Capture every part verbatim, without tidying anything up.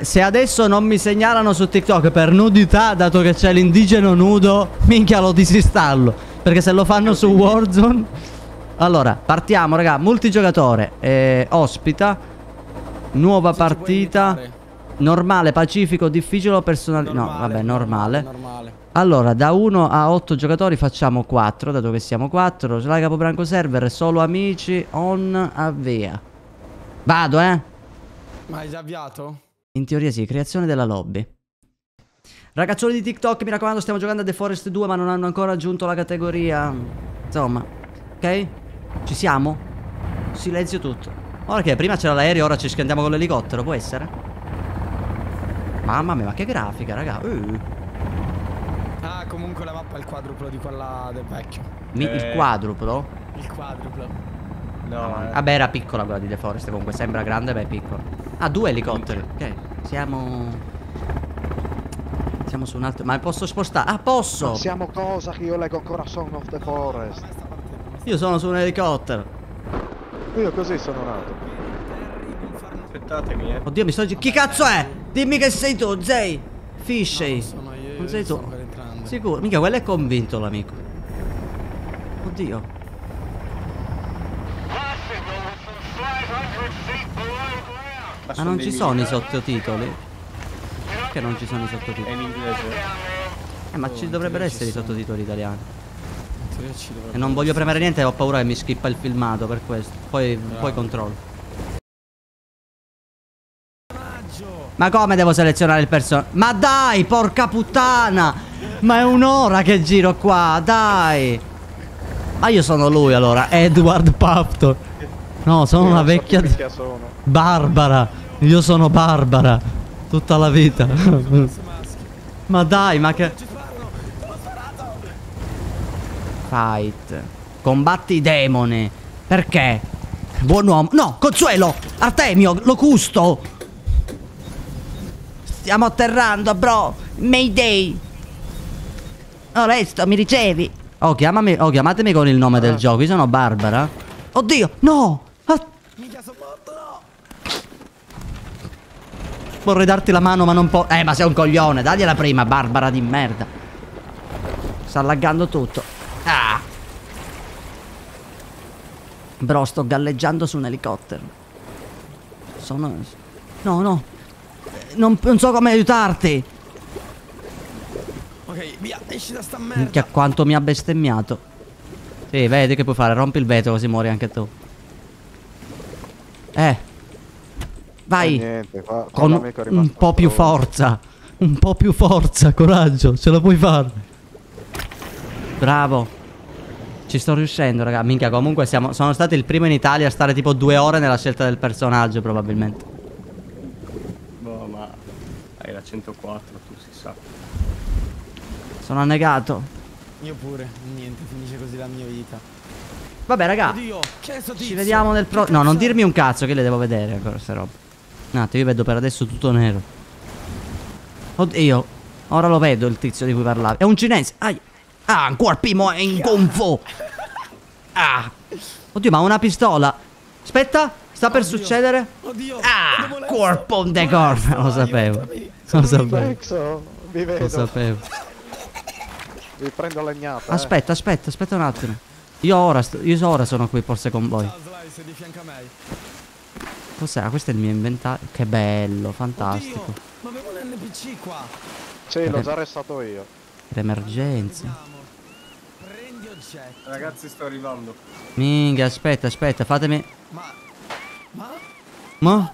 se adesso non mi segnalano su TikTok per nudità, dato che c'è l'indigeno nudo, minchia lo disinstallo. Perché se lo fanno su Warzone. Allora, partiamo, raga. Multigiocatore, eh, ospita. Nuova partita. Normale, pacifico, difficile o personale? No, vabbè, normale. normale. Allora, da uno a otto giocatori facciamo quattro, dato che siamo quattro. Slay Capobranco server, solo amici, on, avvia. Vado, eh. Ma hai già avviato? In teoria sì, creazione della lobby. Ragazzuoli di TikTok, mi raccomando, stiamo giocando a The Forest due, ma non hanno ancora aggiunto la categoria. Insomma, ok? Ci siamo? Silenzio tutto. Ora che prima c'era l'aereo, ora ci schiantiamo con l'elicottero, può essere? Mamma mia, ma che grafica, raga. Uh. Ah, comunque la mappa è il quadruplo di quella del vecchio. Mi, Eh. Il quadruplo? Il quadruplo. No, eh. Vabbè, era piccola quella di The Forest, comunque sembra grande, ma è piccola. Ah, due elicotteri. Ok, siamo... Siamo su un altro... Ma posso spostare? Ah, posso! Ma siamo cosa che io leggo ancora Song of the Forest. Io sono su un elicottero. Io così sono nato. Aspettatemi, eh. Oddio, mi sto... Chi cazzo è? Dimmi che sei tu, Zay. Fishy. No, sono io, Non sei io sto tu. ancora entrando. Sicuro? Mica, quello è convinto l'amico. Oddio. Ma non ci sono i sottotitoli? Perché non ci sono i È sottotitoli? in inglese. Eh, ma ci dovrebbero essere i sottotitoli italiani. In teoria ci dovrebbe E non voglio essere. premere niente, ho paura che mi skippa il filmato per questo. Poi, poi controllo. Ma come devo selezionare il personaggio? Ma dai, porca puttana! Ma è un'ora che giro qua, dai! Ma io sono lui allora, Edward Pafton. No, sono Io una non so vecchia... che minchia sono. Barbara. Io sono Barbara. Tutta la vita. Ma dai, ma che... Fight. Combatti i demoni. Perché? Buon uomo. No, Consuelo. Artemio, Locusto. Stiamo atterrando, bro. Mayday. Oh, resto, mi ricevi? Oh, chiamami, oh, chiamatemi con il nome del gioco. Io sono Barbara. Oddio, no. Ah, Mica sono morto, no! vorrei darti la mano, ma non può. Eh, ma sei un coglione. Dagliela prima, Barbara di merda. Sta laggando tutto. Ah. Bro, sto galleggiando su un elicottero. Sono... No, no. Non, non so come aiutarti. Ok, via, esci da sta merda. Minchia, quanto mi ha bestemmiato. Sì, vedi che puoi fare. Rompi il vetro così muori anche tu. Eh. Vai. Eh, niente, qua, qua Con l'amico è un rimasto po' più solo. forza. Un po' più forza, coraggio. Ce la puoi fare. Bravo. Ci sto riuscendo, raga. Minchia, comunque siamo, sono stato il primo in Italia a stare tipo due ore nella scelta del personaggio, probabilmente. Boh, ma hai la centoquattro, tu si sa. Sono annegato. Io pure, niente, finisce così la mia vita. Vabbè, raga. Oddio, che è sto tizio? Ci vediamo nel pro... No, non dirmi un cazzo, che le devo vedere ancora queste robe. Un attimo, io vedo per adesso tutto nero. Oddio. Ora lo vedo il tizio di cui parlavi. È un cinese. Ai. Ah, ancora primo è in gonfo. Ah. Oddio, ma una pistola. Aspetta, sta per Oddio. succedere. Oddio. Ah, devo molesta. corpo on the corpo. Lo sapevo. Lo sapevo. Vexo, vi Lo vedo. sapevo. Vi prendo legnata. eh. Aspetta, aspetta, aspetta un attimo. Io ora, sto- io ora sono qui forse con voi. Ciao, Sly, sei di fianco a me. Cos'è? Ah, questo è il mio inventario. Che bello, fantastico. Oddio, ma avevo un N P C qua. Sì, l'ho già arrestato io. Per emergenze. Andiamo. Prendi oggetto. Ragazzi, sto arrivando. Minchia, aspetta, aspetta, fatemi. Ma... Ma? Ma?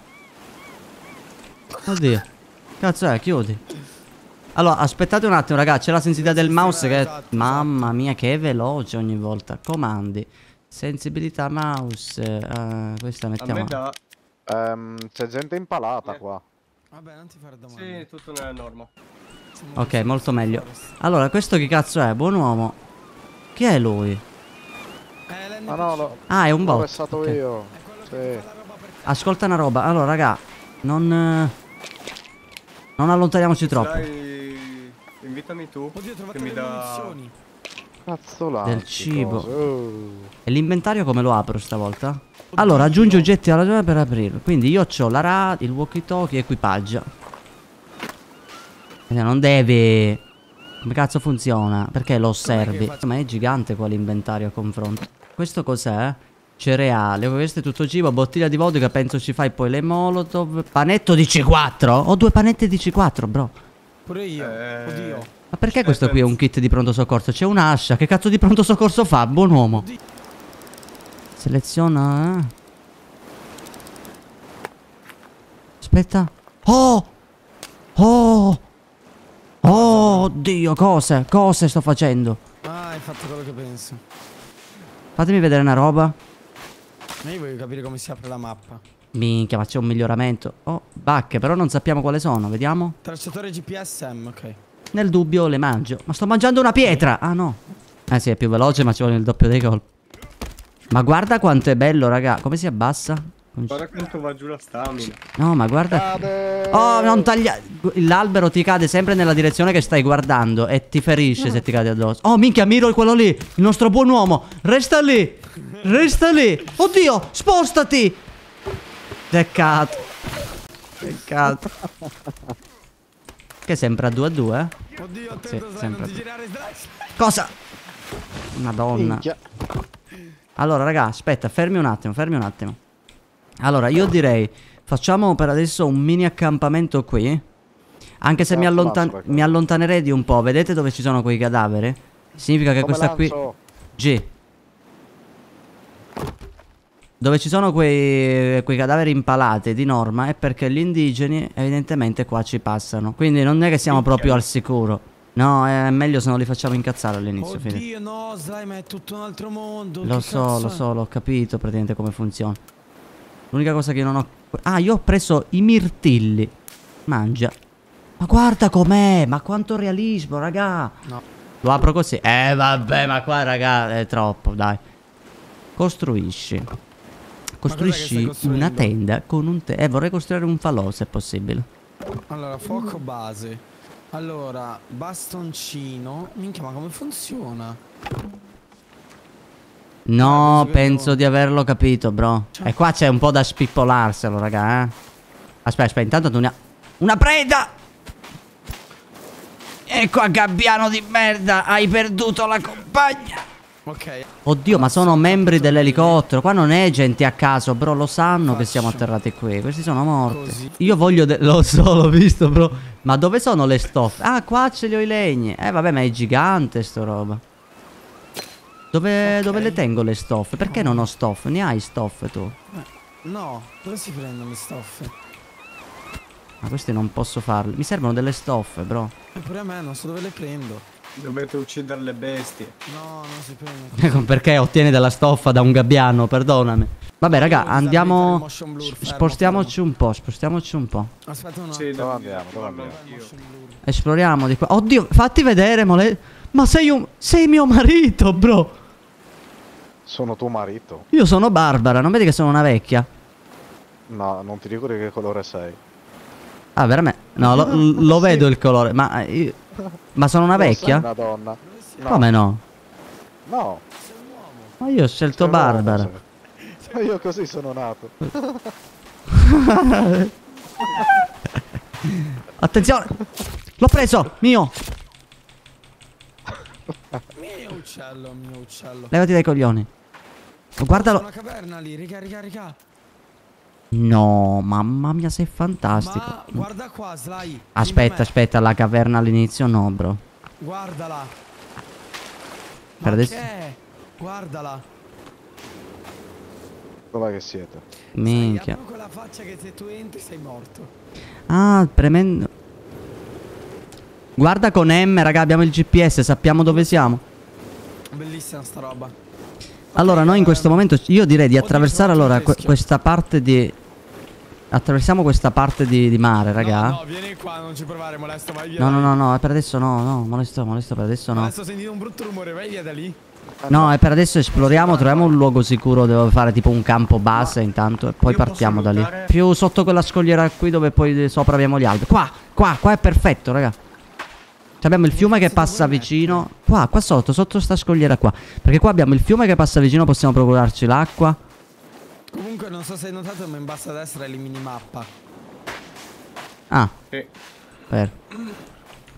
Oddio. Cazzo è, chiudi. Allora, aspettate un attimo, ragazzi. C'è la sensibilità del mouse che... Esatto, Mamma mia, che è veloce ogni volta. Comandi. Sensibilità mouse. Uh, questa A mettiamo... me da... Ehm, c'è gente impalata Eh. qua. Vabbè, non ti fare domande. Sì, tutto nella norma. Siamo Ok, qui molto sul meglio. forest. Allora, questo chi cazzo è? Buon uomo. Chi è lui? Eh, l'N P C. Ah no, l'ho Ah, è un l'ho bot. arrestato Ok. io. È quello Sì. che fa la roba per te. Ascolta una roba. Allora, raga, non... eh, Non allontaniamoci troppo. Dai, invitami tu. Oddio, ho trovato Che mi le dà... munizioni. Cazzo là. Del cibo. Oh. E l'inventario come lo apro stavolta? Allora, aggiungi oggetti alla giornata per aprirlo. Quindi io ho la radio, il walkie talkie e equipaggia. Non devi. Come cazzo funziona? Perché lo osservi? faccio- Ma è gigante qua l'inventario a confronto. Questo cos'è? Cereale, questo è tutto cibo, bottiglia di vodka, penso ci fai poi le molotov. Panetto di C quattro? Ho due panetti di C quattro, bro. Pure io. Eh, Oddio. Ma perché questo qui è un kit di pronto soccorso? C'è un'ascia, che cazzo di pronto soccorso fa? Buon uomo. Oddio. Seleziona, eh. Aspetta. Oh! Oh! Oh, oddio, cose, cose sto facendo. Ah, hai fatto quello che penso. Fatemi vedere una roba. Ma io voglio capire come si apre la mappa. Minchia, ma c'è un miglioramento. Oh, bacche, però non sappiamo quali sono, vediamo. Tracciatore G P S M, ok. Nel dubbio le mangio. Ma sto mangiando una pietra. Ah, no. Eh sì, è più veloce, ma ci vuole il doppio dei colpi. Ma guarda quanto è bello, raga. Come si abbassa? Guarda quanto va giù la stamina. No, ma guarda. Cade. Oh, non taglia. L'albero ti cade sempre nella direzione che stai guardando e ti ferisce se ti cade addosso. Oh, minchia, Miro è quello lì. Il nostro buon uomo. Resta lì. Resta lì. Oddio, spostati. Peccato. Peccato. Che sembra due a due, eh? Oddio, attento, Sì, sai, sempre. non ti girare slash. Cosa? Madonna. Minchia. Allora, raga, aspetta, fermi un attimo, fermi un attimo. Allora, io direi, facciamo per adesso un mini accampamento qui. Anche se mi, Cazzo, allontan- lancio qualcosa. mi allontanerei di un po'. Vedete dove ci sono quei cadaveri? Significa che Come questa qui... lancio? G. Dove ci sono quei, quei cadaveri impalati di norma è perché gli indigeni evidentemente qua ci passano. Quindi non è che siamo Minchia. proprio al sicuro. No, è meglio se non li facciamo incazzare all'inizio. fine. Oddio, no, slime è tutto un altro mondo. Lo che so, cazzo lo è? so, l'ho capito praticamente come funziona. L'unica cosa che non ho... Ah, io ho preso i mirtilli. Mangia. Ma guarda com'è, ma quanto realismo, raga. No. Lo apro così. Eh, vabbè, ma qua, raga, è troppo, dai. Costruisci. Costruisci stai costruendo? una tenda con un te... Eh, vorrei costruire un falò, se è possibile. Allora, fuoco base. Allora, bastoncino. Minchia, ma come funziona? No, Ah, penso che penso devo- di averlo capito, bro. Cioè- E qua c'è un po' da spippolarselo, raga, eh. Aspetta, aspetta, intanto tu ne ha... Una preda! Ecco, gabbiano di merda, hai perduto la compagna. Ok. Oddio, ma sono membri dell'elicottero. Qua non è gente a caso, bro. Lo sanno che siamo Faccio. atterrati qui. Questi sono morti. Così. Io voglio... de- Lo so, l'ho visto, bro. Ma dove sono le stoffe? Ah, qua ce li ho i legni. Eh, vabbè, ma è gigante sto roba. Dove, Ok. dove le tengo le stoffe? Perché non ho stoffe? Ne hai stoffe tu? No, dove si prendono le stoffe? Ma questi non posso farli. Mi servono delle stoffe, bro. Eppure a me non so dove le prendo. Dovete uccidere le bestie. No, non si prendono. Perché ottieni della stoffa da un gabbiano, perdonami. Vabbè, raga, Devo disabilitare il andiamo... motion blur, fermo, Spostiamoci un po', spostiamoci un po'. Aspetta un Sì, attimo. Dove andiamo, dove guarda andiamo? anch'io. Motion blur. Esploriamo di qua. Oddio, fatti vedere, mole... Ma sei un... Sei mio marito, bro. Sono tuo marito? Io sono Barbara, non vedi che sono una vecchia? No, non ti dico di che colore sei. Ah, veramente? No, lo, lo Sì. vedo il colore, ma... io- Ma sono una Non sei vecchia? una donna. No. Come no? No. Ma io ho scelto sei un uomo, Barbara. sei. Io così sono nato. Attenzione! L'ho preso! Mio! Mio uccello, mio uccello. Levati dai coglioni. Guardalo. C'è una caverna lì, riga, riga, riga. No, mamma mia, sei fantastico. Ma guarda qua, Sly. Aspetta, Dimmi a me. aspetta, la caverna all'inizio no, bro. Guardala. Per Ma adesso- che è? Guardala. Dov'è che siete? Minchia. Hai proprio quella faccia che se tu entri sei morto. Ah, premendo. Guarda con M, raga, abbiamo il G P S, sappiamo dove siamo. Bellissima sta roba. Allora, Ok, noi in eh, questo momento io direi di oddio, attraversare sono allora troppo que- rischio. questa parte di... Attraversiamo questa parte di, di mare, raga. No, no, vieni qua, non ci provare, molesto, vai via. No, no, dai. no, no, per adesso no, no, molesto, molesto per adesso no. Adesso ho sentito un brutto rumore, vai via da lì. No, e per adesso esploriamo, troviamo un luogo sicuro dove fare tipo un campo base intanto e poi io posso partiamo da lì. lottare? Più sotto quella scogliera qui dove poi sopra abbiamo gli alberi. Qua, qua, qua è perfetto, raga. Cioè abbiamo il fiume che passa vicino. Qua, qua sotto, sotto sta scogliera qua. Perché qua abbiamo il fiume che passa vicino, possiamo procurarci l'acqua. Comunque non so se hai notato, ma in basso a destra è la minimappa. Ah, Sì. per.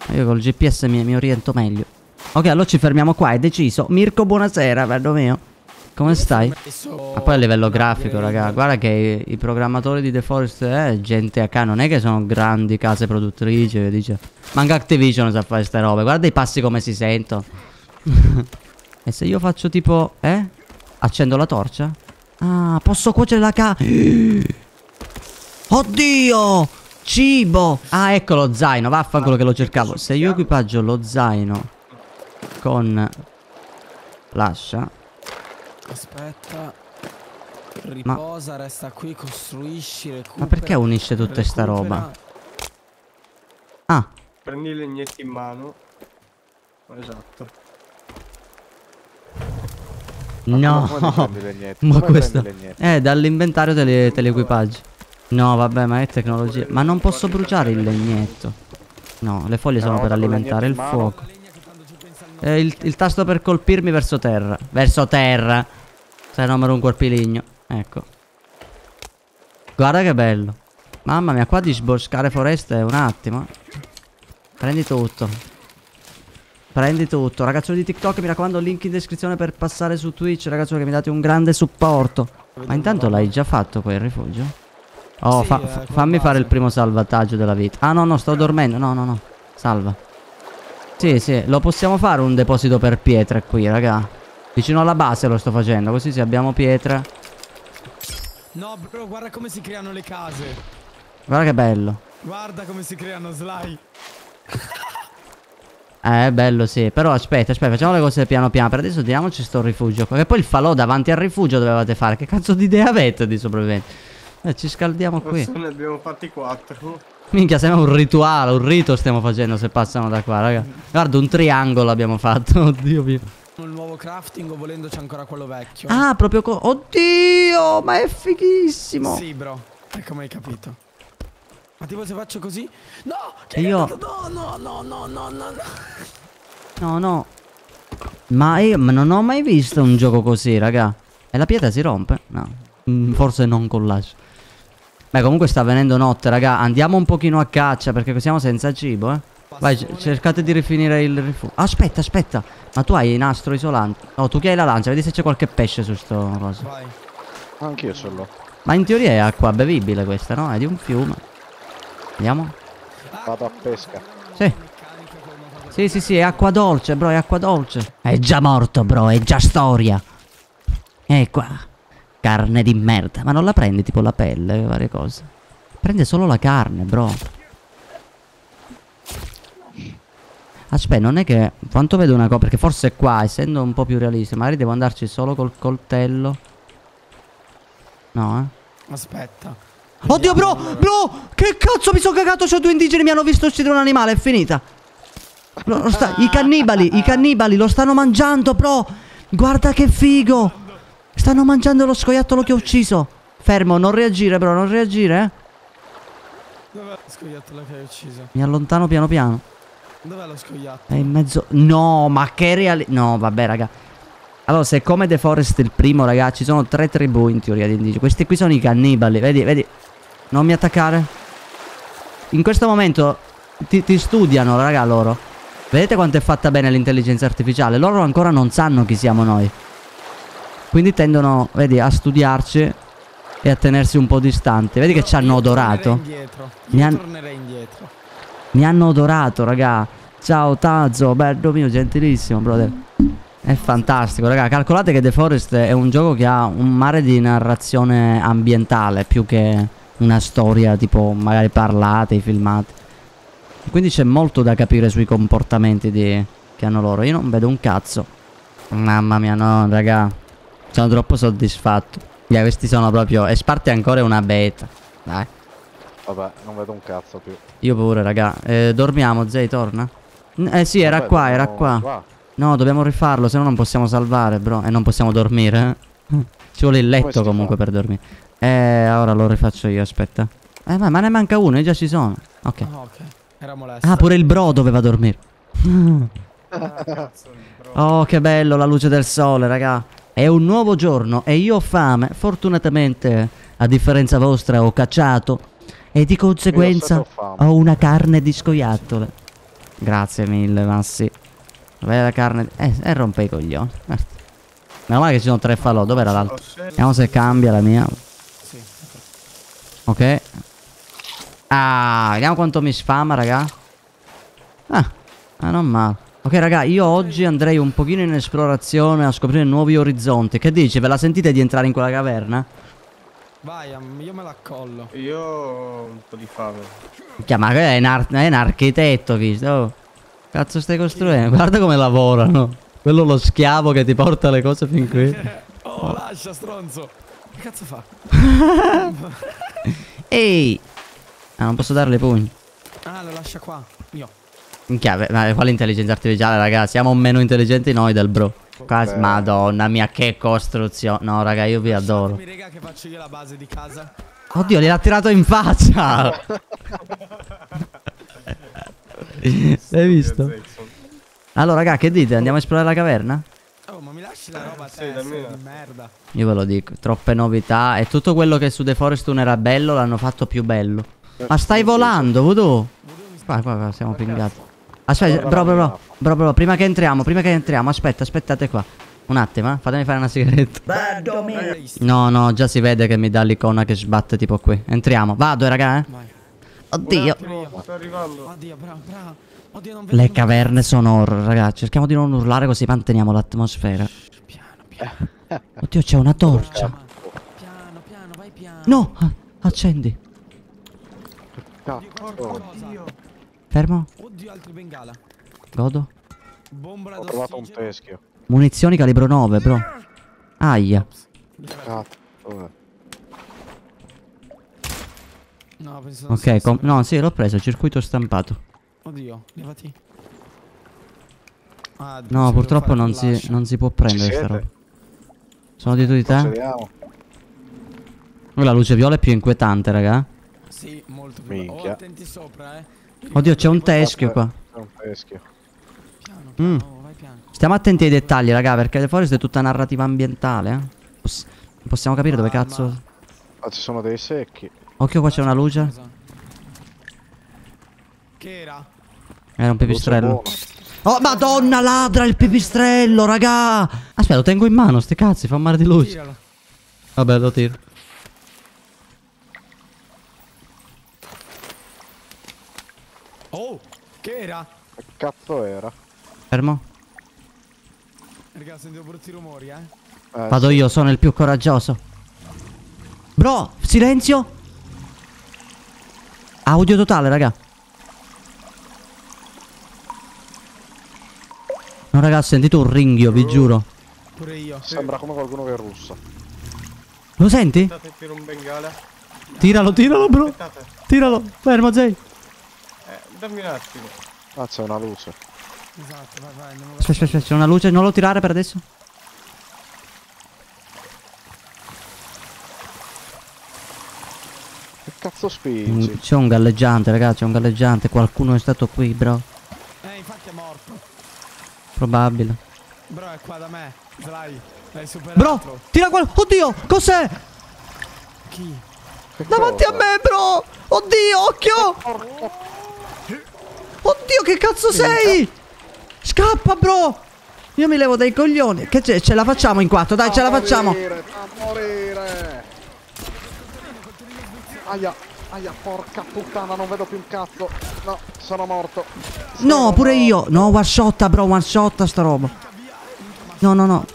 Io col G P S mi, mi oriento meglio. Ok, allora ci fermiamo qua, è deciso. Mirko, buonasera, bello mio. Come stai? Ma poi a livello grafico, raga, guarda che i, i programmatori di The Forest è eh, gente a K, non è che sono grandi case produttrici, che dice. Manca Activision sa fare ste robe, guarda i passi come si sentono. E se io faccio tipo, eh? Accendo la torcia? Ah, posso cuocere la carne. Oddio! Cibo! Ah, ecco lo zaino, vaffanculo che lo cercavo. Se io equipaggio lo zaino con l'ascia. Aspetta. Riposa, ma... resta qui, costruisci, recupera. Ma perché unisce tutta sta roba? Ah. Prendi i legnetti in mano. Esatto. No. Ma questo. Eh, dall'inventario te li, te li equipaggi. No, vabbè, ma è tecnologia. Ma non posso bruciare il legnetto. No, le foglie sono per alimentare il fuoco. Eh, il, il tasto per colpirmi verso terra. Verso terra. Se no me un colpiligno. Ecco. Guarda che bello. Mamma mia, qua di sboscare foreste è un attimo. Prendi tutto. Prendi tutto. Ragazzo di TikTok, mi raccomando, link in descrizione per passare su Twitch. Ragazzo che mi date un grande supporto. Ma intanto l'hai già fatto quel rifugio? Oh, fa, fa, fammi fare il primo salvataggio della vita. Ah no, no, sto dormendo. No, no, no. Salva. Sì, sì, lo possiamo fare un deposito per pietre qui, raga. Vicino alla base lo sto facendo, così se abbiamo pietre. No, bro, guarda come si creano le case. Guarda che bello. Guarda come si creano, Sly. Eh, è bello, sì. Però aspetta, aspetta, facciamo le cose piano piano. Per adesso diamoci sto rifugio. E poi il falò davanti al rifugio dovevate fare. Che cazzo di idea avete di sopravvivenza? Eh, ci scaldiamo qui. Ne abbiamo fatti quattro. Minchia, sembra un rituale, un rito stiamo facendo se passano da qua, raga. Guarda, un triangolo abbiamo fatto. Oddio mio. Il nuovo crafting o volendo c'è ancora quello vecchio. Ah, proprio co... Oddio, ma è fighissimo. Sì, bro. Ecco, mi hai capito. Ma tipo se faccio così? No! E io... No, no, no, no, no, no. No, no. Ma io ma non ho mai visto un gioco così, raga. E la pietra si rompe? No. Mm, forse non con l'ascia. Beh, comunque sta venendo notte, raga. Andiamo un pochino a caccia perché siamo senza cibo, eh. Vai, cercate di rifinire il rifugio. Aspetta, aspetta. Ma tu hai nastro isolante. Oh, tu che hai la lancia, vedi se c'è qualche pesce su sto coso. Vai. Anch'io ce l'ho. Ma in teoria è acqua bevibile questa, no? È di un fiume. Andiamo. Vado a pesca. Sì. Sì, sì, sì, è acqua dolce, bro, è acqua dolce. È già morto, bro, è già storia. E qua. Carne di merda. Ma non la prendi tipo la pelle, varie cose. Prende solo la carne, bro. Aspetta, non è che... Quanto vedo una cosa... Perché forse qua, essendo un po' più realista, magari devo andarci solo col coltello. No, eh. Aspetta. Oddio, bro! Bro! Che cazzo mi sono cagato? C'ho due indigeni, mi hanno visto uccidere un animale, è finita. Lo, lo sta, I cannibali, i cannibali lo stanno mangiando, bro! Guarda che figo! Stanno mangiando lo scoiattolo che ho ucciso. Fermo, non reagire, bro, non reagire, eh. Dov'è lo scoiattolo che hai ucciso? Mi allontano piano piano. Dov'è lo scoiattolo? È in mezzo... No, ma che reali... No, vabbè, raga. Allora, se come The Forest il primo, raga, ci sono tre tribù in teoria di indigeni. Questi qui sono i cannibali, vedi, vedi. Non mi attaccare. In questo momento ti, ti studiano, raga, loro. Vedete quanto è fatta bene l'intelligenza artificiale? Loro ancora non sanno chi siamo noi. Quindi tendono, vedi, a studiarci e a tenersi un po' distanti. Vedi che ci hanno odorato. Indietro. Mi, han... tornerei indietro. Mi hanno odorato, raga. Ciao Tazzo, bello mio, gentilissimo, brother. È fantastico, raga. Calcolate che The Forest è un gioco che ha un mare di narrazione ambientale più che una storia tipo magari parlate, i filmati. Quindi c'è molto da capire sui comportamenti di... che hanno loro. Io non vedo un cazzo. Mamma mia, no, raga. Sono troppo soddisfatto. Yeah, questi sono proprio... E Sparte ancora una beta. Dai. Vabbè, non vedo un cazzo più. Io pure, raga. Eh, dormiamo, Zay, torna? Eh sì, era Vabbè, qua, era dobbiamo- qua. qua. No, dobbiamo rifarlo, se no non possiamo salvare, bro. E non possiamo dormire, eh. Ci vuole il Come letto si comunque fa? per dormire. Eh, ora lo rifaccio io, aspetta. Eh, ma, ma ne manca uno, e già ci sono. Ok. Ah, ok. Era molesto. Ah, pure il bro doveva dormire. Oh, che bello la luce del sole, raga. È un nuovo giorno e io ho fame. Fortunatamente, a differenza vostra, ho cacciato. E di conseguenza Io ho fame. ho una carne di scoiattole. Grazie mille, Massi. Dov'è la carne? Eh, e rompe i coglioni. Meno male che ci sono tre falò. Dov'era l'altro? Vediamo se cambia la mia. Sì. Ok. Ah, vediamo quanto mi sfama, raga. Ah, ah, non male. Ok, raga, io oggi andrei un pochino in esplorazione a scoprire nuovi orizzonti. Che dici? Ve la sentite di entrare in quella caverna? Vai, am- io me la collo. Io ho un po' di fame. Chiama, è un, ar- è un architetto, visto? Oh. Cazzo stai costruendo? Guarda come lavorano. Quello lo schiavo che ti porta le cose fin qui. Oh, lascia, stronzo. Che cazzo fa? Ehi! Ah, non posso darle pugni. Ah, lo lascia qua. Io. Minchia, beh, ma quale intelligenza artificiale, raga? Siamo meno intelligenti noi del bro. Quasi, Beh. Madonna mia, che costruzione. No, raga, io vi adoro. Mi rega che faccio io la base di casa. Oddio, gliel'ha tirato in faccia. L'hai visto? Allora, raga, che dite? Andiamo a esplorare la caverna? Oh, ma mi lasci la roba a Sì, te, dammi sei una. di merda. Io ve lo dico, troppe novità. E tutto quello che su The Forest uno era bello l'hanno fatto più bello. Ma stai volando, Voodoo? Qua, qua, qua, siamo pingati. Aspetta, bro, bro, bro, bro, bro, prima che entriamo, prima che entriamo, aspetta, aspettate qua. Un attimo, eh, fatemi fare una sigaretta. No, no, già si vede che mi dà l'icona che sbatte tipo qui. Entriamo, vado, eh, raga, eh. Vai. Oddio. Sto arrivando. Oddio, bravo, bravo. Oddio, non vedo. Le non vedo. caverne sono horror, ragazzi. Cerchiamo di non urlare così manteniamo l'atmosfera. Piano, piano. Oddio, c'è una torcia. Piano, piano, vai piano. No, ah, accendi. Cazzo. Oddio. Fermo. Oddio, altri bengala. Godo. Bombola Ho trovato un d'ossigeno. teschio. Munizioni calibro nove, bro. Aia. Cazzo. eh. No, penso non Ok, sia com- sempre- no, sì, l'ho preso, circuito stampato. Oddio, levati. Ah, No, ci purtroppo devo non fare si, il non si può prendere Ci sta siete? roba. Sono dietro di te? Procediamo. La luce viola è più inquietante, raga. flash. Sì, molto più. Minchia. Oh, attenti sopra, eh. Oddio, c'è un teschio qua. C'è un teschio. Piano, piano, Mm. oh, vai piano. Stiamo attenti ai dettagli, raga, perché The Forest è tutta narrativa ambientale, eh. Poss- possiamo capire dove Ma- cazzo... ma- Ah, ci sono dei secchi. Occhio, qua c'è una luce. Cosa? Che era? Era un Luce pipistrello. buona. Oh, madonna, ladra il pipistrello, raga. Aspetta, lo tengo in mano, sti cazzi, fa mare di luce. Tiralo. Vabbè, lo tiro. Oh, che era? Che cazzo era? Fermo. Raga, sentivo brutti rumori, eh. Eh, Vado sì. io, sono il più coraggioso. Bro, silenzio. Audio totale, raga. No, raga, ho sentito un ringhio, vi giuro. Pure io. Sembra come qualcuno che russa. Lo senti? Aspettate, tiro un bengala. Tiralo, tiralo, bro. Aspettate. Tiralo. Fermo, Jay. Eh, dammi un attimo. Ah, c'è una luce. Esatto, vai, vai. andiamo Aspetta, aspetta, aspetta, c'è una luce. Non lo tirare per adesso. Che cazzo Mm, spingi? C'è un galleggiante, raga, c'è un galleggiante. Qualcuno è stato qui, bro. Eh, infatti è morto. Probabile. Bro, è qua da me. Dai, l'hai superato. Bro, tira quel... Oddio, cos'è? Chi? Che Davanti a cosa? me, bro. Oddio, occhio. Oddio, che cazzo sei? Scappa, bro. Io mi levo dai coglioni. Che c'è? Ce la facciamo in quattro, dai, ce la facciamo. Morire, a morire. Aia, aia, porca puttana, non vedo più un cazzo. No, sono morto. No, Sono pure morto. io. No, one shot, bro, one shot sta roba. No, no, no.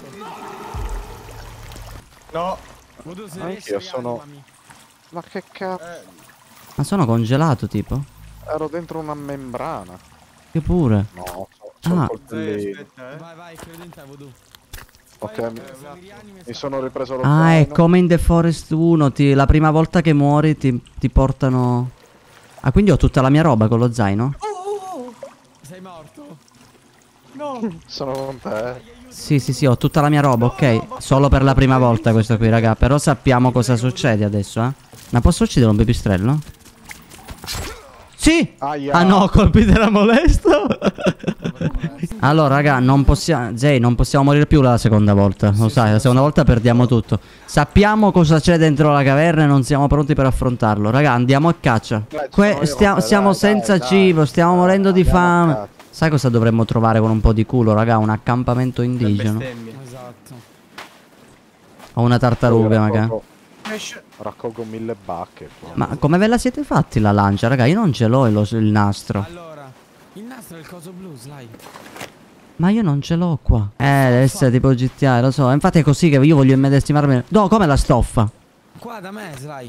No. Voodoo, se Anch'io riesci, sono- rianimami. Ma che cazzo? Eh, Ma sono congelato, tipo. Ero dentro una membrana. Io pure. No, c'ho Ah. un coltellino. aspetta, eh. Vai, vai, credo in te, Voodoo. Ok, Vai, mi- se mi rianimi, mi sta- sono ripreso lo Ah, è zaino. come in The Forest uno. Ti, la prima volta che muori ti, ti portano... Ah, quindi ho tutta la mia roba con lo zaino? Sei morto? Sono con te. Sì, sì, sì, ho tutta la mia roba, ok. Solo per la prima volta questo qui, raga. Però sappiamo cosa succede adesso, eh. Ma posso uccidere un pipistrello? Sì! Aia. Ah no, colpite la molesto. Allora, raga, non possiamo... Zay, non possiamo morire più la seconda volta. Lo sai, la seconda volta perdiamo tutto. Sappiamo cosa c'è dentro la caverna e non siamo pronti per affrontarlo. Raga, andiamo a caccia. Dai, ci Que- sono io stia- con te, siamo dai, senza dai, cibo, dai. stiamo morendo di Andiamo a fame. caccia. Sai cosa dovremmo trovare con un po' di culo, raga? Un accampamento indigeno. Esatto. O una tartaruga, magari. raccolgo, Esce. raccolgo mille bacche qua. Ma come ve la siete fatti la lancia, raga? Io non ce l'ho il, il nastro. Allora, il nastro è il coso blu, Sly. Ma io non ce l'ho qua. Eh, deve essere tipo G T A, lo so. Infatti è così che io voglio immedesimarmi. No, come la stoffa? Qua da me, Sly.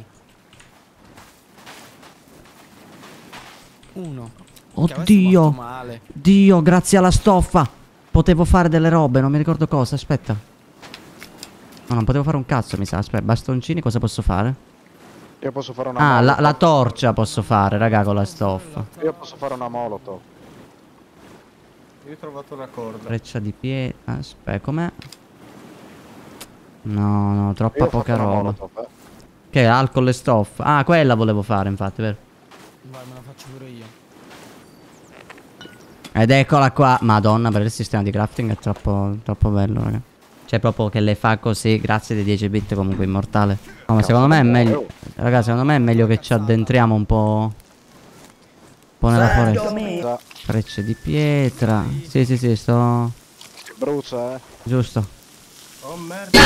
Uno. Oddio. Male. Dio, grazie alla stoffa. Potevo fare delle robe, non mi ricordo cosa. Aspetta. No, non potevo fare un cazzo, mi sa. Aspetta, bastoncini, cosa posso fare? Io posso fare una Ah, la, molotov. la torcia posso fare, raga, con la stoffa. Io posso fare una molotov. Io ho trovato una corda. Freccia di pietra. Aspetta, com'è? No, no, troppa Io ho poca fatto una roba. molotov, eh. Che è alcol e stoffa. Ah, quella volevo fare, infatti, vero? Vai, me la faccio pure io. Ed eccola qua. Madonna, per il sistema di crafting è troppo, troppo bello, raga. Cioè, proprio che le fa così, grazie dei dieci bit, comunque immortale. No, ma secondo me è meglio. Raga, secondo me è meglio che ci addentriamo un po'. Un po' nella foresta. Già, Frecce di pietra. Sì, sì, sì, sto. brucia, eh. Giusto. Oh merda.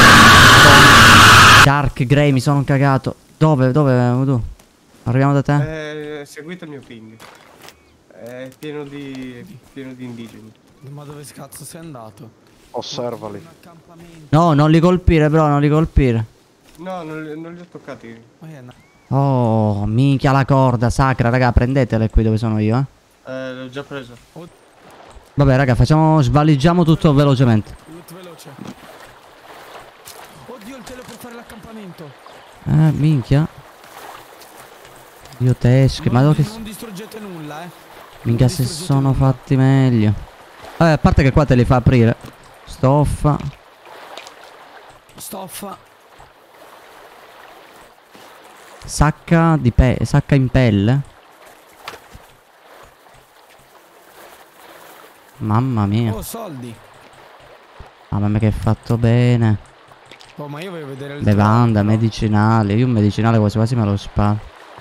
Dark Grey, mi sono cagato. Dove, dove, tu? Arriviamo da te? Eh, seguite il mio ping. È pieno di. pieno di indigeni. Ma dove cazzo sei andato? Osservali. Un accampamento. No, non li colpire, bro, non li colpire. No, non, li- non li ho toccati. Ma è una- Oh, minchia la corda sacra, raga, prendetele qui dove sono io, eh. Eh, l'ho già preso. Vabbè, raga, facciamo, svaligiamo tutto velocemente. Tutto veloce. Oddio, il telo per fare l'accampamento. Eh, minchia. Io teschi, ma dove che... Non distruggete nulla, eh. Minchia se sono fatti meglio. Vabbè, a parte che qua te li fa aprire. Stoffa. Stoffa. Sacca di pe... Sacca in pelle. Mamma mia. Oh, soldi. Mamma mia che è fatto bene. Oh, ma io voglio vedere il Bevanda, drop, no? medicinali. Io un medicinale quasi quasi me lo sparo.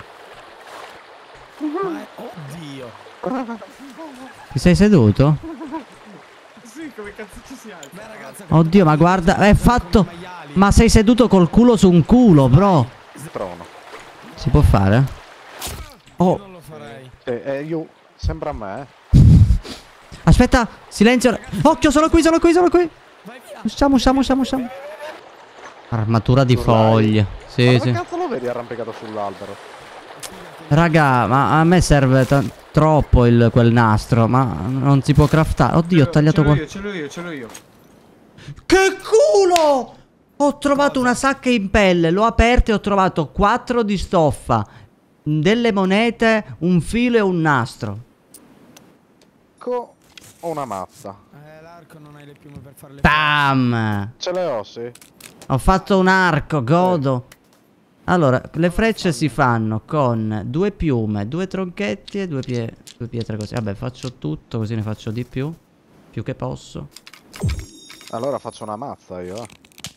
Ma è... Oddio. Ti sei seduto? Sì, come cazzo ci si alza? Beh, ragazzi, Oddio, ma guarda, è fatto. con i maiali. Ma sei seduto col culo su un culo, bro. Trono. Si può fare? Oh, Non lo farei. Eh, eh, io... Sembra a me, eh. aspetta, silenzio. Occhio, sono qui, sono qui, sono qui. Vai via. Usciamo, usciamo, usciamo, usciamo. Armatura di Dai. foglie. Sì, Ma sì. che cazzo lo vedi arrampicato sull'albero? Raga, ma a me serve ta- troppo il, quel nastro. Ma non si può craftare. Oddio, ho tagliato Ce l'ho qua. io, ce l'ho io, ce l'ho io. Che culo! Ho trovato una sacca in pelle, l'ho aperta e ho trovato quattro di stoffa, delle monete, un filo e un nastro. Ecco, ho una mazza. Eh, l'arco non hai le piume per fare le Pam! Ce le ho, sì. Ho fatto un arco, godo. Allora, le frecce si fanno con due piume, due tronchetti e due, pie due pietre così. Vabbè, faccio tutto, così ne faccio di più. Più che posso. Allora faccio una mazza io, eh.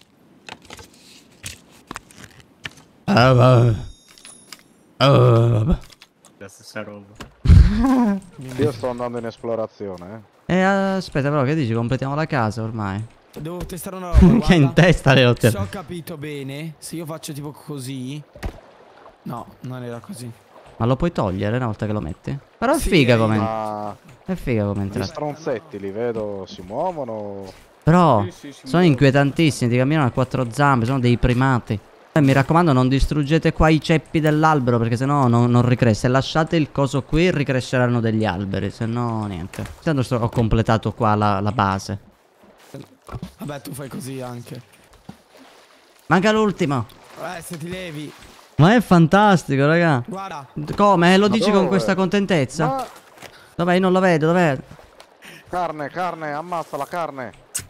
Ah, vabbè. Ah, vabbè. La stessa roba. Io sto andando in esplorazione, eh. E aspetta, però, che dici? Completiamo la casa ormai. Devo testare una roba. Che in guarda. testa le ho Se te- ho capito bene, se io faccio tipo così. No, non era così. Ma lo puoi togliere una volta che lo metti? Però è Sì, figa eh, come. Ma È figa come gli entrata. stronzetti li vedo, si muovono. Però Sì, sì, si sono muove. inquietantissimi, ti camminano a quattro zampe, sono dei primati. E mi raccomando, non distruggete qua i ceppi dell'albero, perché sennò non, non ricresce. Se lasciate il coso qui, ricresceranno degli alberi, se no niente. Tanto sto- ho completato qua la, la base. Vabbè, tu fai così anche. Manca l'ultimo. Eh, se ti levi. Ma è fantastico, raga. Guarda. Come? Lo Ma dici con dove? questa contentezza? Ma Dov'è? Io non lo vedo, dov'è? carne, carne, ammazza la carne.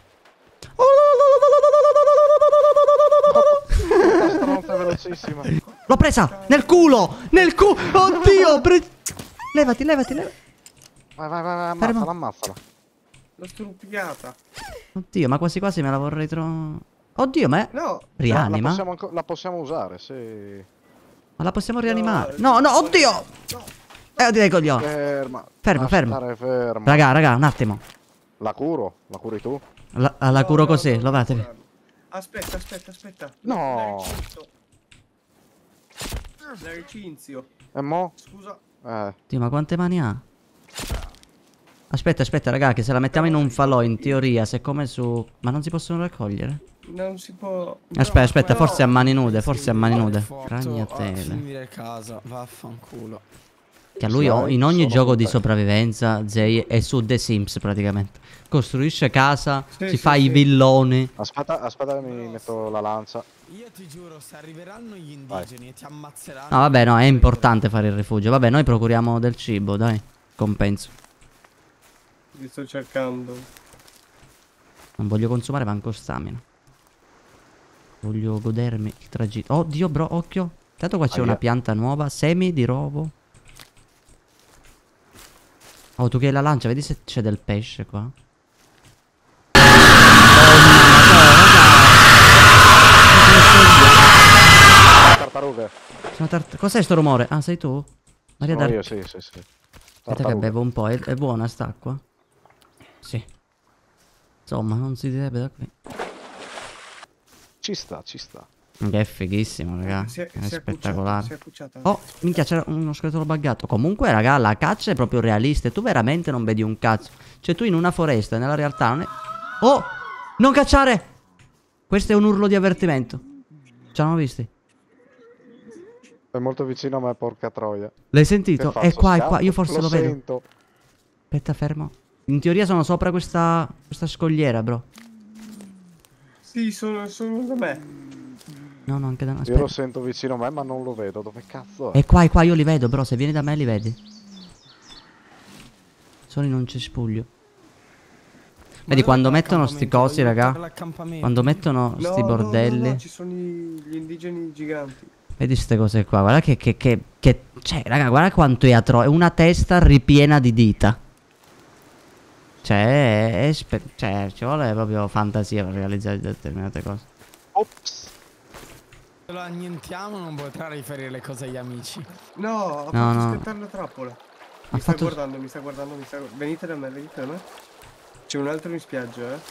La stronza è velocissima. L'ho presa! Nel culo! Nel culo! Oddio! Pre... Levati, levati, levati. Vai, vai, vai, vai, Fermo. ammazzala, ammazzala. L'ho struppiata. Oddio, ma quasi quasi me la vorrei trovare. Oddio, ma è... No. La Rianima? possiamo, anco- la possiamo usare, sì. Ma la possiamo rianimare? No, no, oddio! Eh, direi coglione. Ferma. Ferma, Lascia ferma. stare ferma. Raga, raga, un attimo. La curo? La curi tu? La, la No, curo no, così, no, lo fate. no. Aspetta, aspetta, aspetta. No. L'Ericinzio. L'Ericinzio. E mo? Scusa. Eh. Dio, ma quante mani ha? Aspetta, aspetta, raga, che se la mettiamo in un falò, in teoria, se come su... Ma non si possono raccogliere? Non si può. Aspetta, aspetta, No. forse a mani nude, forse a mani nude. Forte a Ragnatele. finire casa, vaffanculo. Che a lui o- in ogni gioco di sopravvivenza, Zay è su The Sims praticamente. Costruisce casa, Sì, si sì, fa sì. i villoni. Aspetta, aspetta, mi metto la lanza. Io ti giuro, se arriveranno gli indigeni e ti ammazzeranno. No, vabbè, no, è importante fare il rifugio. Vabbè, noi procuriamo del cibo, dai. Compenso. Li sto cercando. Non voglio consumare manco stamina. Voglio godermi il tragitto. Oddio, bro, occhio. Tanto qua c'è Aia. una pianta nuova. Semi di rovo. Oh, tu che hai la lancia, vedi se c'è del pesce qua. Tartarughe. Sono tart- Cos'è sto rumore? Ah, sei tu? Maria Sono Dar... io, sì, sì, sì. Aspetta che Tartarughe. bevo un po'. È, è buona st'acqua? Sì. Insomma, non si direbbe da qui. Ci sta, ci sta. Che è fighissimo, raga. Si è, È si è spettacolare. Si è pucciata. Oh, minchia, c'era uno scheletro buggato. Comunque, raga, la caccia è proprio realista. E tu veramente non vedi un cazzo. Cioè, tu in una foresta, nella realtà non è... Oh! Non cacciare! Questo è un urlo di avvertimento. Ci hanno visti? È molto vicino a me, porca troia. L'hai Che sentito? faccio? È qua, è qua. Scappo? Io forse lo, vedo. Sento. Aspetta, fermo. In teoria sono sopra questa... questa scogliera, bro. Sì, sono, sono da me. No, no, anche da... Io Aspetta. lo sento vicino a me, ma non lo vedo. Dove cazzo è? È qua, è qua, io li vedo, bro. Se vieni da me li vedi. Sono in un cespuglio. Vedi, quando mettono sti cosi, raga. Quando mettono sti No, no, bordelli. no, no, ci sono i- gli indigeni giganti. Vedi ste cose qua. Guarda che, che, che, che... Cioè, raga, guarda quanto è atro. È una testa ripiena di dita. Cioè, è, è spe- cioè, ci vuole proprio fantasia per realizzare determinate cose. Ops. Se lo annientiamo non potrà riferire le cose agli amici. No, ha No, fatto no. scattare la trappola. Mi Ha sta fatto... guardando, mi sta guardando, mi sta... Venite da me, venite da me. C'è un altro in spiaggia, eh.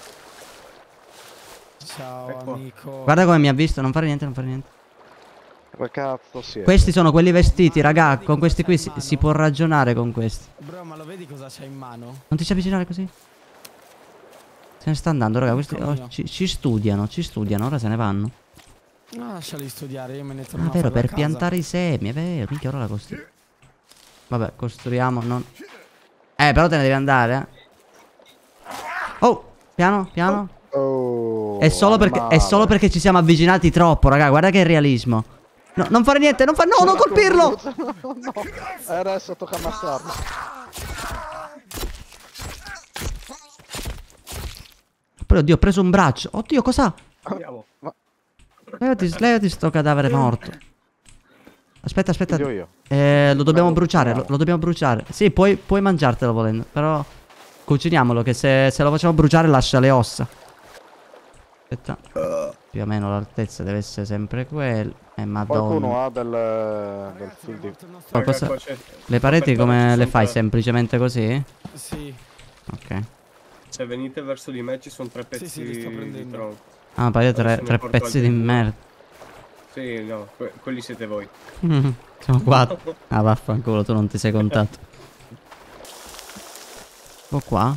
Ciao Ecco. amico. Guarda come mi ha visto, non fare niente, non fare niente. Dove cazzo si è? Questi sono quelli vestiti, raga. Con questi qui si, si può ragionare con questi. Bro, ma lo vedi cosa c'è in mano? Non ti ci avvicinare così? Se ne sta andando, raga. Questi oh, ci, ci studiano, ci studiano. Ora se ne vanno. No, lasciali studiare, io me ne torno Ah, a vero, fare la per casa. piantare i semi, è vero. Minchia, ora la costruiamo. Vabbè, costruiamo, non... Eh, però te ne devi andare, eh. Oh, piano, piano. Oh, È solo perché, è solo perché ci siamo avvicinati troppo, raga. Guarda che realismo. No, non fare niente, non fare... No, non colpirlo! No, no. E adesso tocca ammazzarlo. Poi, oddio, ho preso un braccio. Oddio, cosa? Andiamo. Ma Levati, levati sto cadavere morto. Aspetta, aspetta. Io, io. Eh, lo dobbiamo Lo bruciare, lo, cuciniamo. lo dobbiamo bruciare. Sì, puoi, puoi mangiartelo volendo. Però cuciniamolo, che se, se lo facciamo bruciare lascia le ossa. Aspetta. Più o meno l'altezza deve essere sempre quella. Eh, madonna. Qualcuno ha del, del Ragazzi, fil è di... morto il nostro Qualcosa- Raga, qua c'è- Le pareti Aspetta, come ci le sono fai? tre. Semplicemente così? Sì, Ok. Se venite verso di me ci sono tre pezzi sì, li sto di prendendo. tronco. Ah, poi tre, Adesso ne tre porto pezzi di altri due. merda. Sì, no, que- quelli siete voi. Sono quattro. Ah, vaffanculo, tu non ti sei contato. Oh, qua.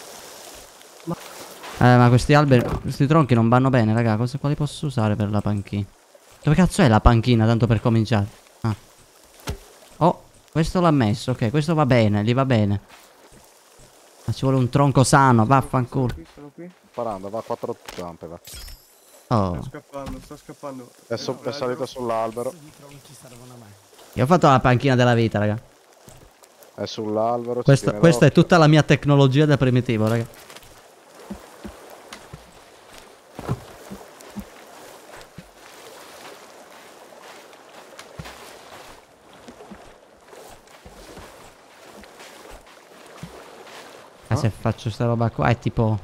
Eh, ma questi alberi, questi tronchi non vanno bene, raga. Cosa, quali posso usare per la panchina? Dove cazzo è la panchina, tanto per cominciare? Ah. Oh, questo l'ha messo, ok, questo va bene, gli va bene. Ma ci vuole un tronco sano, vaffanculo. Qui, sono qui. Parando, va a quattro zampe, va. Oh, Sto scappando, sto scappando. È, so- è salito sull'albero. i tronchi servono a me. io ho fatto la panchina della vita, raga. È sull'albero. ci Questa, tiene questa è d'occhio. tutta la mia tecnologia da primitivo, raga. Ah, se faccio sta roba qua è tipo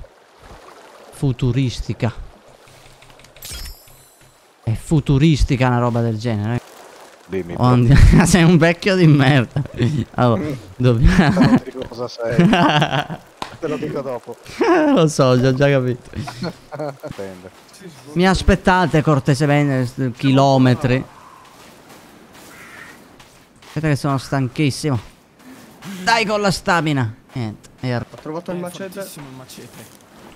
futuristica. È futuristica una roba del genere. Dimmi. Oh, sei un vecchio di merda. Allora, dobbiamo... Non ti dico cosa sei. Te lo dico dopo. Lo so, ho già capito. Dipende. Mi aspettate cortesemente chilometri. Aspetta che sono stanchissimo. Dai con la stamina. Niente. Ho trovato il macete. Fortissimo il macete.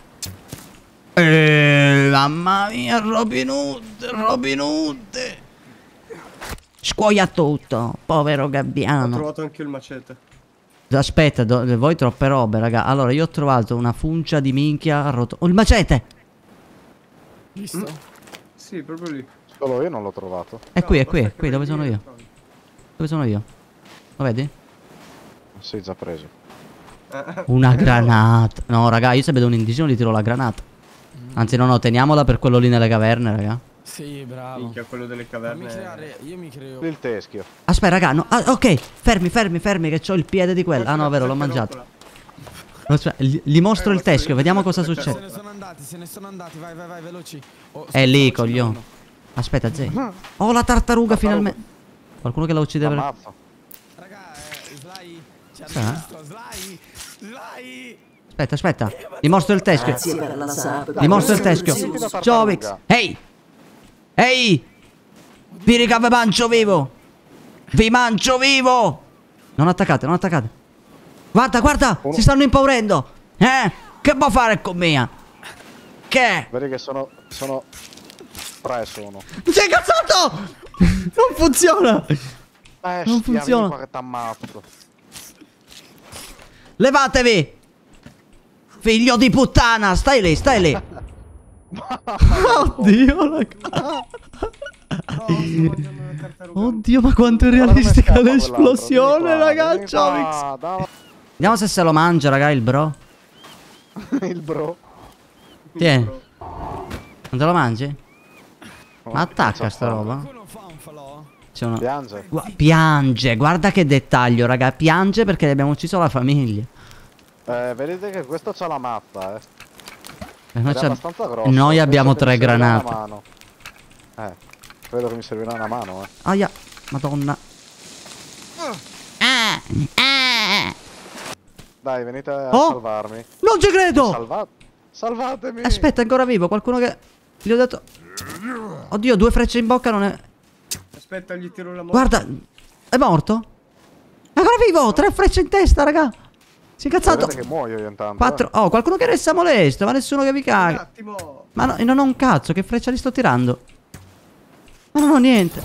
Eh, mamma mia, Robin Hood, Robin Hood. Scuoia tutto, povero Ho gabbiano. trovato anche il macete. Aspetta, do, voi troppe robe, raga. Allora, io ho trovato una funcia di minchia arroto. Oh, il macete! Visto? Mm. Sì, proprio lì. Solo io non l'ho trovato. È qui, è No, qui, è basta qui, che dove vedi sono e io? trovi. Dove sono io? Lo vedi? Sì, già preso. Eh, Una granata. No, raga, io se vedo un indigeno gli tiro la granata. Anzi, no, no, teniamola per quello lì nelle caverne, raga. Sì, bravo. Minchia, quello delle Fammi caverne. creare, io mi creo. Il teschio. Aspetta, raga, no. Ah, ok, fermi, fermi, fermi, che ho il piede di quello. Ah, no, vero, l'ho mangiato. Aspetta, gli, gli mostro Eh, il teschio, aspetta, vediamo cosa aspetta. Se succede. ne sono andati, se ne sono andati, vai, vai, vai, veloci. Oh, È lì, sto facendo coglione. uno. Aspetta, Zay. Oh, la tartaruga, finalmente. Qualcuno che la uccide per... Ammazzo. Raga, eh, Sly, ci Sì, hanno eh? visto, Sly, Sly. Aspetta, aspetta. Gli mostro il teschio. Grazie per la sub. Gli mostro il Senti teschio. la tartaruga. Jovix. Ehi! Ehi! Vi riga vi mangio vivo! Vi mangio vivo! Non attaccate, non attaccate. Guarda, guarda! Si stanno impaurendo! Eh? Che può fare con me? Che? Vedi che sono... sono... Tre sono. Mi sei incazzato! Non funziona! Eh, Non stia, funziona. vieni qua che t'ammazzo. Levatevi! Figlio di puttana! Stai lì, stai lì! Oddio, raga. Oddio, ma quanto è realistica Guarda come l'esplosione, scappa raga. quell'altro, vieni qua, Jovix. dai. Vediamo se se lo mangia, raga, il bro. Il bro. Tieni. Non te lo mangi? Ma attacca sta roba. Qualcuno fa un falò? C'è una... Piange. Gua- Piange, guarda che dettaglio, raga. Piange perché gli abbiamo ucciso la famiglia. Eh, vedete che questo c'ha la mappa, eh. E noi Ed è c'ha- abbastanza grosso. Noi penso abbiamo che tre mi servirà granate. una mano. Eh, credo che mi servirà una mano, eh. Aia, madonna. Ah, ah. Dai, venite a Oh! salvarmi. Non ci credo! Salva- Salvatemi! Aspetta, è ancora vivo. Qualcuno che... Gli ho detto... Oddio, due frecce in bocca non è... Aspetta, gli tiro la mano. Guarda, è morto? È ancora vivo, tre frecce in testa, raga. Si è incazzato. Vedete che muoio io intanto. Quattro... Oh, qualcuno che resta molesto, ma nessuno che vi Un caga. attimo. Ma no, io non ho un cazzo, che freccia li sto tirando? Ma non ho niente.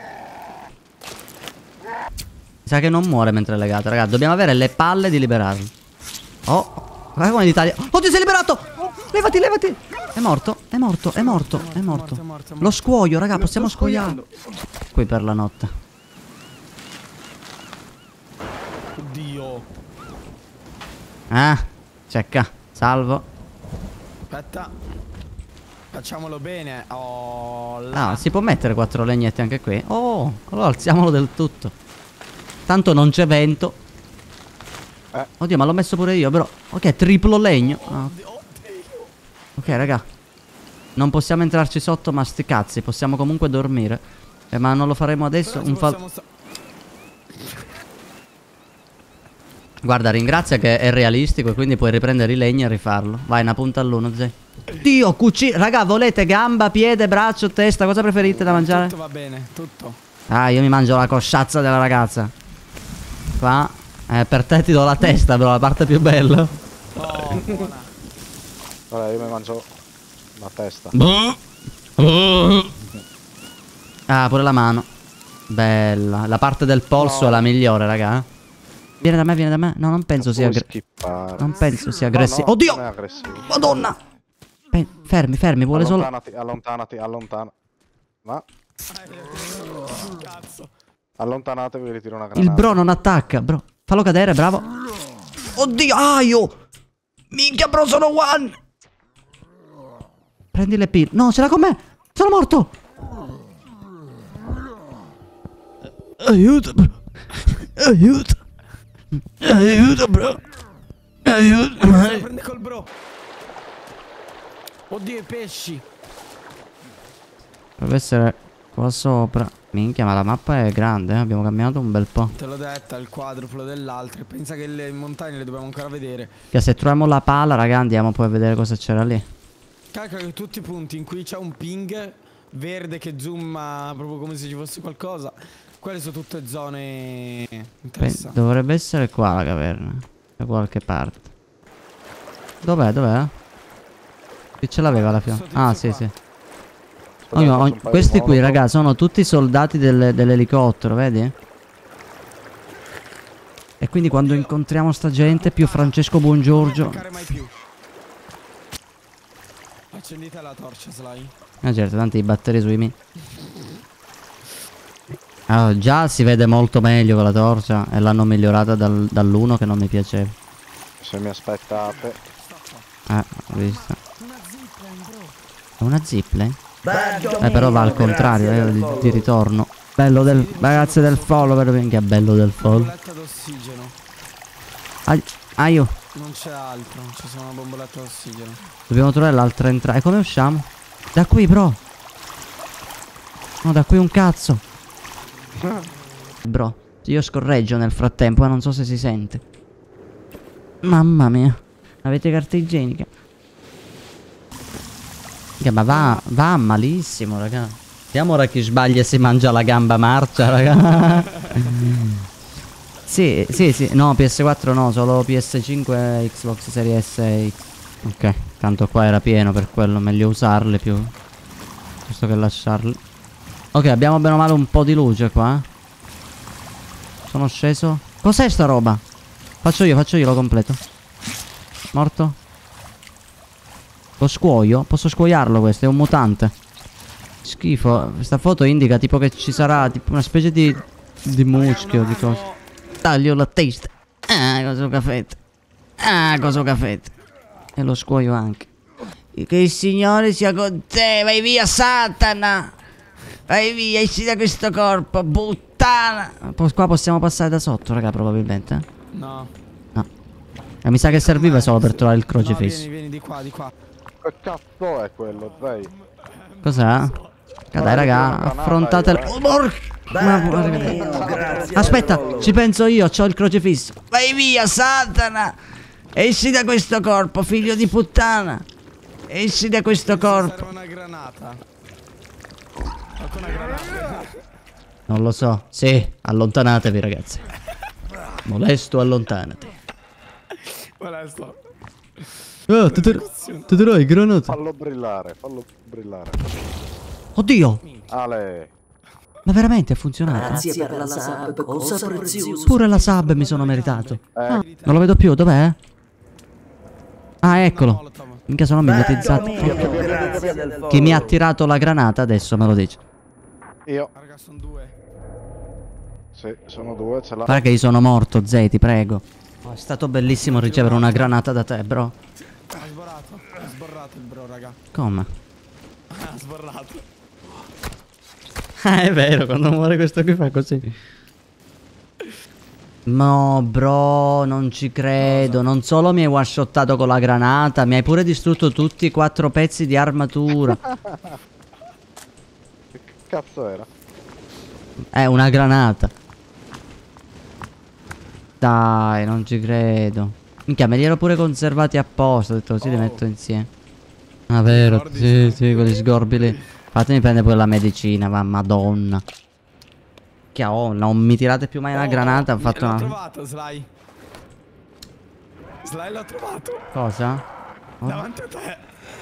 Mi sa che non muore mentre è legato, raga. Dobbiamo avere le palle di liberarlo. Oh, guarda come l'Italia. Oddio, si è liberato! Levati, levati! È morto, è morto, è morto, è morto. Lo scuoio, raga, Lo possiamo sto scuoiare. scuoiando. Qui per la notte. Oddio. Ah, cecca, salvo. Aspetta. Facciamolo bene. Oh, là. Ah, si può mettere quattro legnetti anche qui. Oh, allora alziamolo del tutto. Tanto non c'è vento. Eh. Oddio, ma l'ho messo pure io, però. Ok, triplo legno. Ah. Ok, raga. Non possiamo entrarci sotto, ma sti cazzi. Possiamo comunque dormire. Eh, ma non lo faremo adesso. Però ci Un fal... possiamo sta- Guarda, ringrazia che è realistico e quindi puoi riprendere i legni e rifarlo. Vai, una punta all'uno, Zé. Dio, cucina. Raga, volete gamba, piede, braccio, testa? Cosa preferite da mangiare? Tutto va bene, tutto. Ah, io mi mangio la cosciazza della ragazza. Qua. Eh, per te ti do la testa, però la parte più bella. Oh, buona. Allora, io mi mangio la testa. Ah, pure la mano. Bella. La parte del polso No. è la migliore, raga. Viene da me, viene da me. No, non penso sia Puoi aggressivo. skippare. Non penso sia No, aggressivo. no, Oddio! non è aggressivo. Madonna! Pe- fermi, fermi, vuole solo. Allontanati, allontanati, allontanati. Ma Cazzo. allontanatevi, vi tiro una granata. Il bro non attacca, bro. Fallo cadere, bravo. Oddio, aio! Minchia, bro, sono one! Prendi le pille. No, ce l'ha con me! Sono morto! Aiuto, bro. Aiuto. Aiuto, bro. Aiuto. Se la prende col bro. Oddio, i pesci. Deve essere qua sopra. Minchia, ma la mappa è grande, eh? Abbiamo camminato un bel po'. Te l'ho detta, il quadruplo dell'altro. Pensa che le montagne le dobbiamo ancora vedere. Che se troviamo la pala, raga, andiamo poi a vedere cosa c'era lì. Calcola che tutti i punti in cui c'è un ping verde che zooma proprio come se ci fosse qualcosa, quelle sono tutte zone interessanti. Dovrebbe essere qua la caverna, da qualche parte. Dov'è, dov'è? Chi ce l'aveva alla fine? Ah, sì, sì. Oh, no, oh, questi qui, raga, sono tutti soldati del, dell'elicottero, vedi? E quindi quando incontriamo sta gente, più Francesco Buongiorgio. Non mai più. Accendite la torcia, Sly. Ah certo, tanti i batteri sui miei. Allora, già si vede molto meglio con la torcia. E l'hanno migliorata dal, dall'uno che non mi piaceva. Se mi aspettate. Eh, ho visto. È una zipline? Eh però va al contrario, eh, di, di ritorno. Bello del... ragazzi del follower, che bello del follow. Ah, ah io. Non c'è altro, ci sono una bomboletta d'ossigeno. Dobbiamo trovare l'altra entrata. E come usciamo? Da qui, bro. No, da qui un cazzo. Bro, io scorreggio nel frattempo, ma non so se si sente. Mamma mia. Avete carta igienica? Che ma va, va malissimo, raga. Vediamo ora chi sbaglia e si mangia la gamba marcia, raga. Sì, sì, sì. No, P S quattro no, solo P S cinque e Xbox Series S X. Ok, tanto qua era pieno, per quello meglio usarle più piuttosto che lasciarle. Ok, abbiamo bene o male un po' di luce qua. Sono sceso. Cos'è sta roba? Faccio io, faccio io, lo completo. Morto? Lo scuoio? Posso scuoiarlo questo? È un mutante. Schifo. Questa foto indica tipo che ci sarà tipo una specie di Di muschio, di cosa. Taglio la testa. Ah, cosa caffè. Ah, cosa caffè. E lo scuoio anche. Che il Signore sia con te. Vai via, Satana. Vai via, esci da questo corpo, puttana. Qua possiamo passare da sotto, raga, probabilmente. Eh? No. No. E mi sa che serviva solo per trovare il crocefisso. No, vieni, vieni di qua, di qua. Che cazzo è quello, Zay? Cos'è? Dai, raga, affrontate il... Oh, Ma... Aspetta, ci penso io, c'ho il crocefisso. Vai via, Satana. Esci da questo corpo, figlio di puttana. Esci da questo corpo. Serve una granata. Ecco una granata. Non lo so. Sì, allontanatevi, ragazzi. Molesto, allontanati. Molesto. Oh, ti darai granata. Fallo brillare, fallo brillare. Oddio. Ale. Ma veramente ha funzionato? Grazie per la sub, cosa preziosa. Pure la sub mi sono meritato. Eh. Ah, non lo vedo più, dov'è? Ah, eccolo. Minchia, sono mimetizzato. Chi mi ha tirato la granata adesso me lo dice. Io. Raga, sono due. Sì, sono due, ce l'ha. Guarda che io sono morto, Zay, ti prego. Oh, è stato bellissimo ricevere una granata da te, bro. Ha sborrato, ha sborrato il bro, raga. Come? Ha sborrato. Ah, è vero, quando muore questo qui fa così. No, bro, non ci credo. Non solo mi hai one-shottato con la granata, mi hai pure distrutto tutti i quattro pezzi di armatura. Che cazzo era? È una granata. Dai, non ci credo. Minchia, me li ero pure conservati apposta. Ho detto così li metto insieme. Ah, vero, sì, sì, quegli sgorbi lì. Fatemi prendere pure la medicina, va, madonna. Che oh, non mi tirate più mai una granata. Ho fatto l'ho una... trovato, Sly. Sly l'ho trovato. Cosa? Oh. Davanti a te.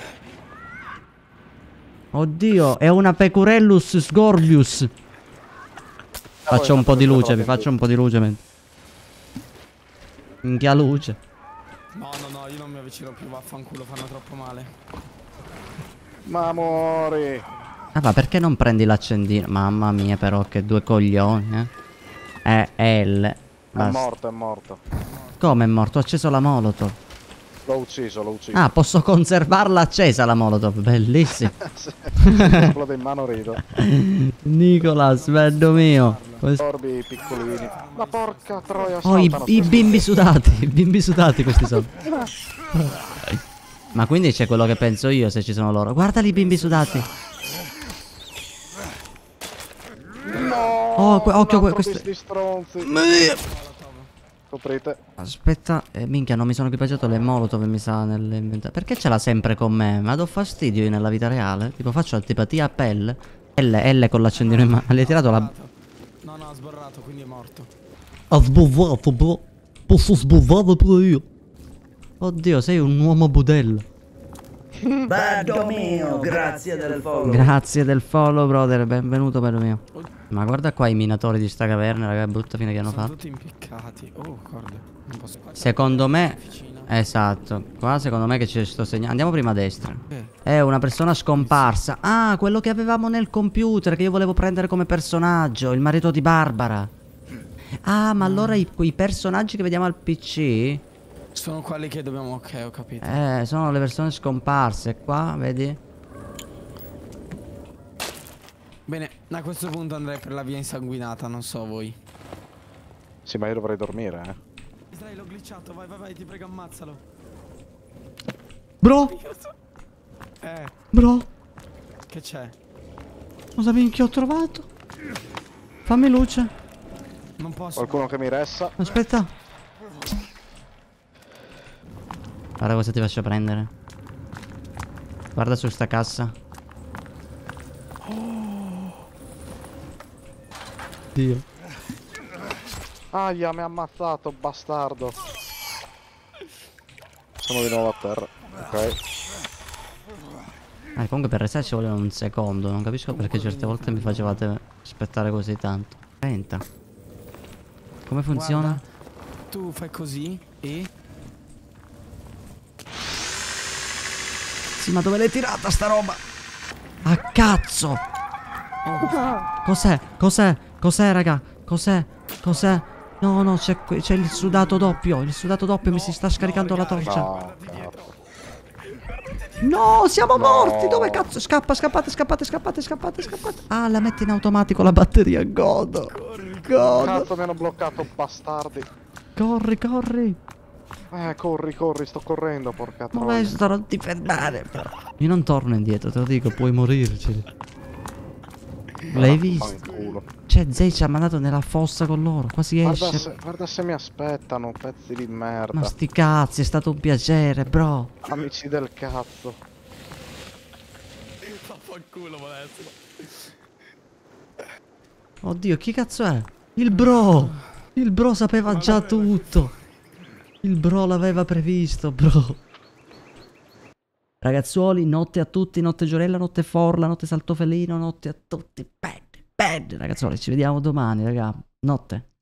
Oddio, è una Pecorellus Scorbius. Faccio un po' di luce, vi faccio un po' di luce. Minchia luce. No, no, no, io non mi avvicino più, vaffanculo, fanno troppo male. Ma amori. Ah, ma perché non prendi l'accendino? Mamma mia, però, che due coglioni, eh. È L. È Basta. morto, è morto. Come è morto? Ho acceso la molotov. L'ho ucciso, l'ho ucciso. Ah, posso conservarla accesa la molotov. Bellissimo. Quello in mano rido. Nicolas, bello mio. Orbi piccolini. Ma porca troia, Oh, i, i bimbi sudati. I bimbi sudati questi sono. Ma quindi c'è quello che penso io se ci sono loro. Guardali i bimbi sudati. Oh, que- occhio, que- un altro questo- bis di stronzi. Coprite. Aspetta, eh, minchia, non mi sono equipaggiato le molotov, mi sa, nell'inventario. Perché ce l'ha sempre con me? Ma do fastidio io nella vita reale? Tipo, faccio antipatia a pelle. L, L con l'accendino in mano. Le hai tirato la... No, no, ha sborrato, quindi è morto. Ha sbuffato, bro. Posso sbuffare pure io. Oddio, sei un uomo budella. Bello mio, grazie del follow. Grazie del follow, brother. Benvenuto, bello mio. Ma guarda qua i minatori di sta caverna, raga, brutta fine che hanno Sono fatto. tutti impiccati. Oh, guarda. Non posso fare. Secondo me... Vicino. Esatto. Qua secondo me che ci sto segnando. Andiamo prima a destra. Eh. È una persona scomparsa. Ah, quello che avevamo nel computer, che io volevo prendere come personaggio. Il marito di Barbara. Ah, ma allora i, quei personaggi che vediamo al P C... Sono quelli che dobbiamo... Ok, ho capito. Eh, sono le persone scomparse. Qua, vedi? Bene, a questo punto andrei per la via insanguinata, non so voi. Sì, ma io dovrei dormire, eh. Israele, l'ho glitchato, vai, vai, vai, ti prego, ammazzalo. Bro, Eh, bro, che c'è? cosa minchia ho trovato? Fammi luce. Non posso. Qualcuno che mi ressa. Aspetta. Guarda cosa ti faccio prendere. Guarda su sta cassa. Dio. Aia, mi ha ammazzato, bastardo. Sono di nuovo a terra. Ok. Ah, comunque per restare ci voleva un secondo. Non capisco perché certe volte mi facevate aspettare così tanto. trenta. Come funziona? Guarda, tu fai così e... Sì, ma dove l'hai tirata sta roba? A cazzo! Cos'è? Cos'è? Cos'è, raga? Cos'è? Cos'è? No, no, c'è c'è il sudato doppio. Il sudato doppio mi si sta scaricando la torcia. No, cazzo. No, siamo No. morti. Dove cazzo? Scappa, scappate, scappate, scappate, scappate, scappate. Ah, la metti in automatico la batteria. Godo. Godo. Cazzo, mi hanno bloccato, bastardi. Corri, corri. Eh, corri, corri, sto correndo, porca troia. Molesto, non ti fermare. Io non torno indietro, te lo dico, puoi morirci. L'hai visto? Fanculo. Cioè, Zay ci ha mandato nella fossa con loro. Quasi Guarda esce. se, guarda se mi aspettano, pezzi di merda. Ma sti cazzi, è stato un piacere, bro. Amici del cazzo. Vaffanculo, vuole essere. Oddio, chi cazzo è? Il bro. Il bro sapeva già tutto. Il bro l'aveva previsto, bro. Ragazzuoli, notte a tutti, notte Giorella, notte Forla, notte Saltofelino, notte a tutti. Bad, bad, ragazzuoli, ci vediamo domani, raga. Notte.